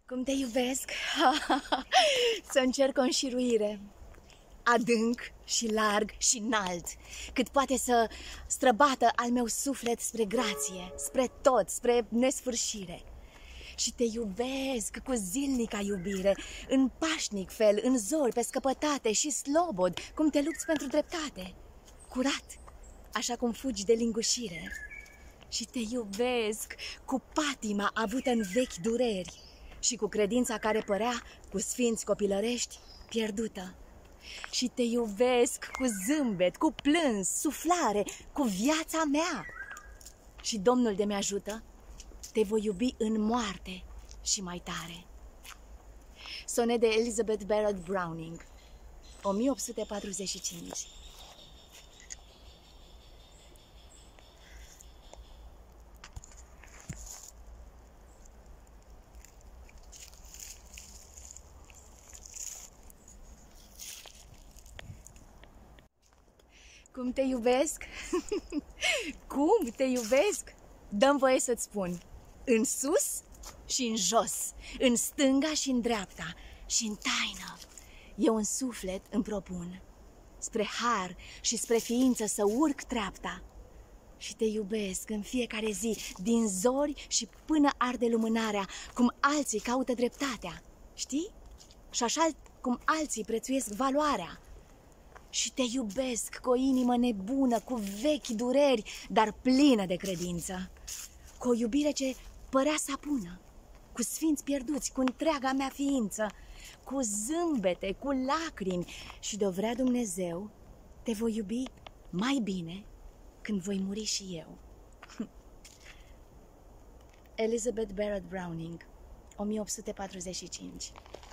Cum te iubesc? Să încerc o înșiruire adânc și larg și înalt, cât poate să străbată al meu suflet spre grație, spre tot, spre nesfârșire. Și te iubesc cu zilnica iubire, în pașnic fel, în zori, pe scăpătate și slobod, cum te lupți pentru dreptate, curat, așa cum fugi de lingușire. Și te iubesc cu patima avută în vechi dureri și cu credința care părea, cu sfinți copilărești, pierdută. Și te iubesc cu zâmbet, cu plâns, suflare, cu viața mea. Și Domnul de mi-ajută, te voi iubi în moarte și mai tare. Sonet de Elizabeth Barrett Browning, 1845. Cum te iubesc? Cum te iubesc? Dă-mi voie să-ți spun. În sus și în jos, în stânga și în dreapta și în taină. Eu în suflet îmi propun spre har și spre ființă să urc treapta. Și te iubesc în fiecare zi, din zori și până arde lumânarea, cum alții caută dreptatea. Știi? Și așa cum alții prețuiesc valoarea. Și te iubesc cu o inimă nebună, cu vechi dureri, dar plină de credință. Cu o iubire ce părea sapună, cu sfinți pierduți, cu întreaga mea ființă, cu zâmbete, cu lacrimi. Și de-o vrea Dumnezeu, te voi iubi mai bine când voi muri și eu. Elizabeth Barrett Browning, 1845.